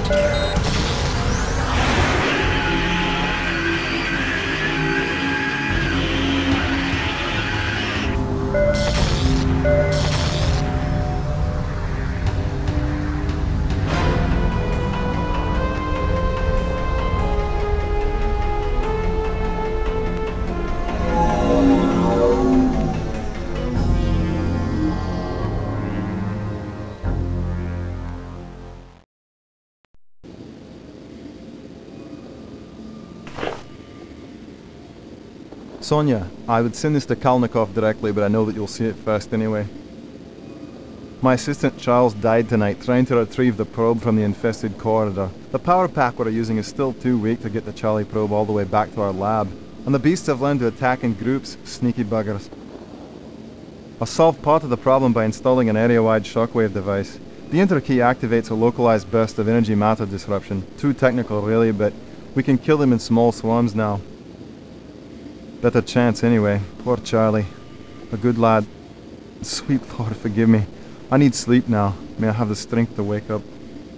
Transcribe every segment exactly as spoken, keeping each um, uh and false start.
Sonia, I would send this to Kalnikov directly, but I know that you'll see it first anyway. My assistant Charles died tonight trying to retrieve the probe from the infested corridor. The power pack we're using is still too weak to get the Charlie probe all the way back to our lab, and the beasts have learned to attack in groups, sneaky buggers. I'll solve part of the problem by installing an area-wide shockwave device. The interkey activates a localized burst of energy matter disruption. Too technical really, but we can kill them in small swarms now. Better chance anyway. Poor Charlie. A good lad. Sweet Lord, forgive me. I need sleep now. May I have the strength to wake up.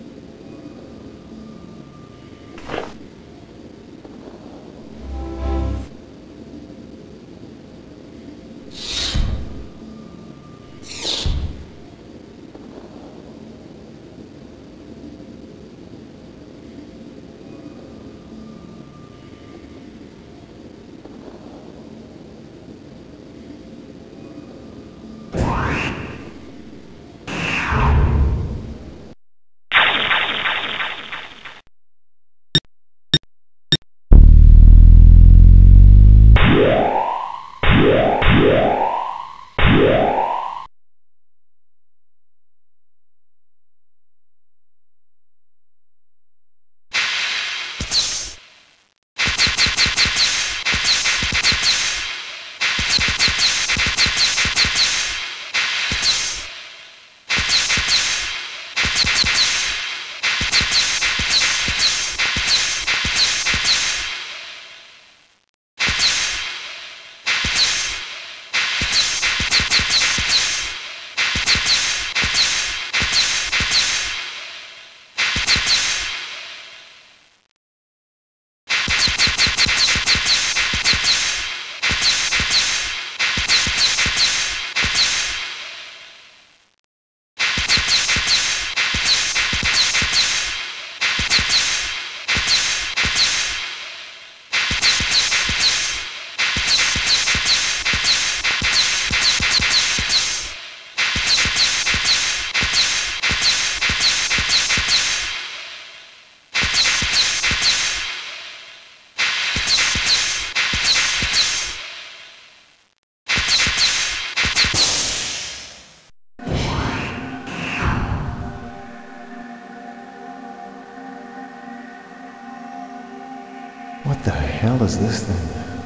What the hell is this thing?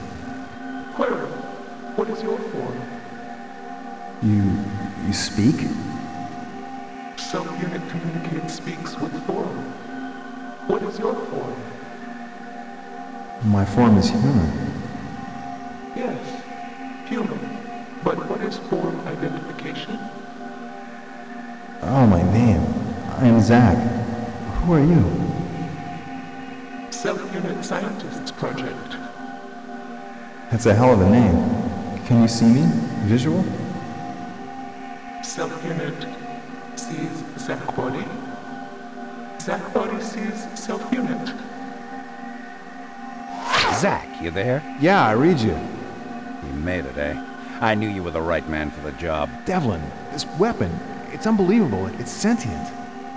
Query, what is your form? You... you speak? Self-unit communicates speaks with form. What is your form? My form is human. Yes, human. But what is form identification? Oh, my name. I am Zach. Who are you? Self-Unit Scientists Project. That's a hell of a name. Can you see me? Visual? Self-Unit sees Zach Body. Zach Body sees Self-Unit. Zach, you there? Yeah, I read you. You made it, eh? I knew you were the right man for the job. Devlin, this weapon, it's unbelievable. It's sentient.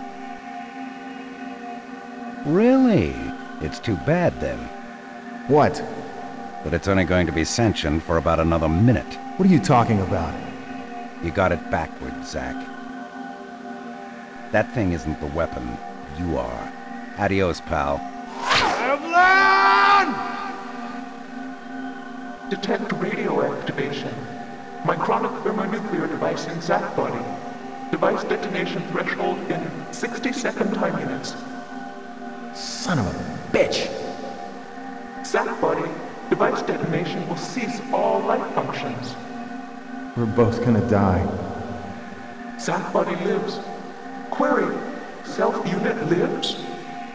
Really? It's too bad, then. What? That it's only going to be sentient for about another minute. What are you talking about? You got it backwards, Zach. That thing isn't the weapon. You are. Adios, pal. Detect radio activation. Micronic thermonuclear device in Zach Body. Device detonation threshold in sixty second time units. Son of a bitch! Zach Body, device detonation will cease all life functions. We're both gonna die. Zach Body lives. Query, Self-Unit lives?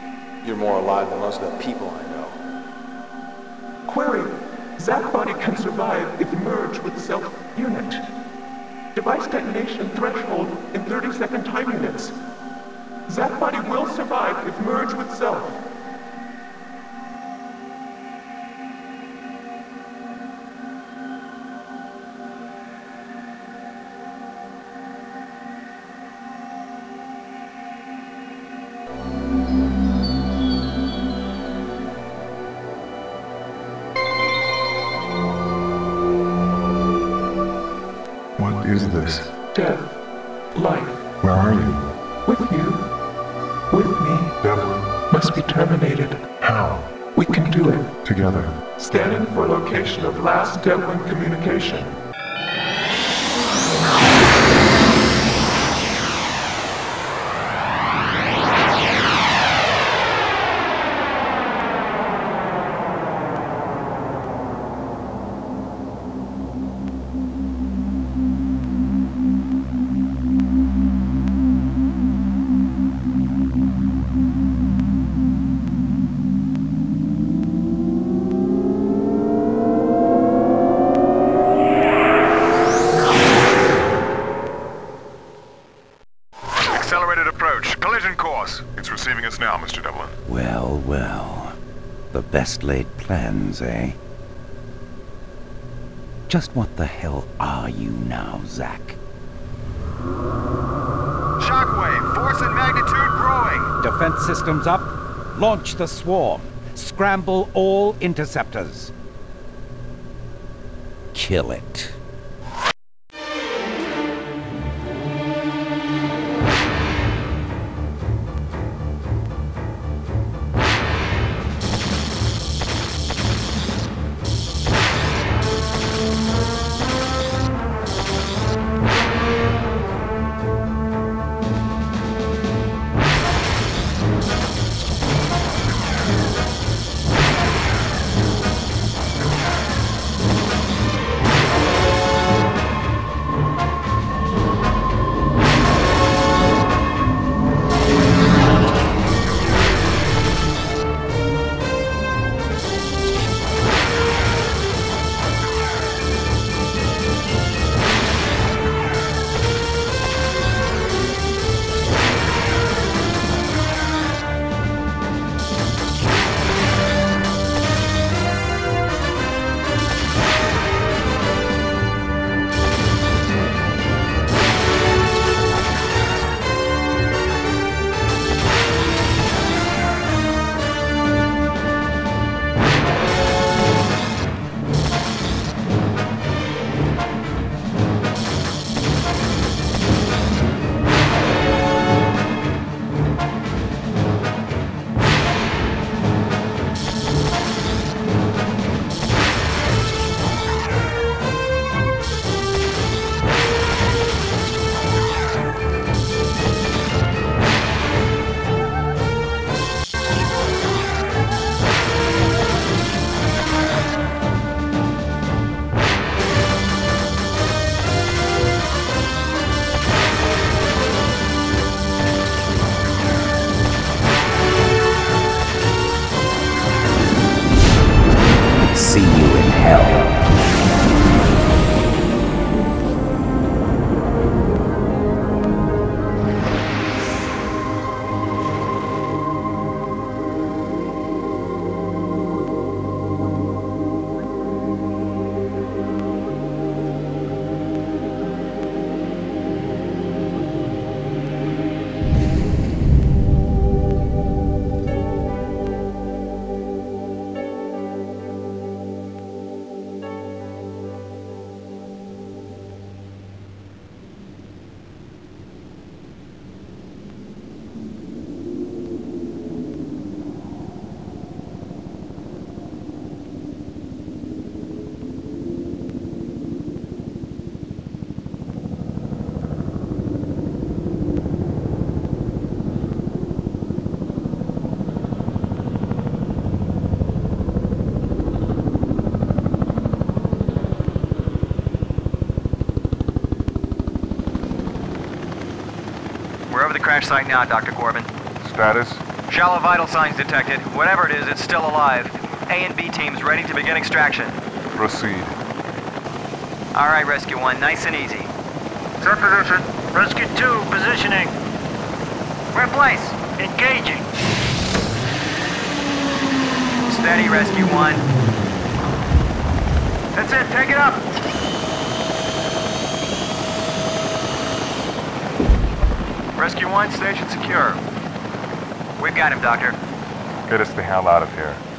You're more alive than most of the people I know. Query. Zap body can survive if merged with self unit. Device detonation threshold in thirty second time units. Zap body will survive if merged with self. What is this? Death. Life. Where are you? With you. With me. Devlin? Must be terminated. How? We can do it. Together. Scanning for location of last Devlin communication. Accelerated approach. Collision course. It's receiving us now, Mister Devlin. Well, well. The best laid plans, eh? Just what the hell are you now, Zack? Shockwave. Force and magnitude growing. Defense systems up. Launch the swarm. Scramble all interceptors. Kill it. See you in hell. We're over the crash site now, Doctor Corbin. Status? Shallow vital signs detected. Whatever it is, it's still alive. A and B teams ready to begin extraction. Proceed. All right, Rescue One, nice and easy. Set position. Rescue two, positioning. We're in place. Engaging. Steady, Rescue One. That's it, take it up. Rescue One, station secure. We've got him, Doctor. Get us the hell out of here.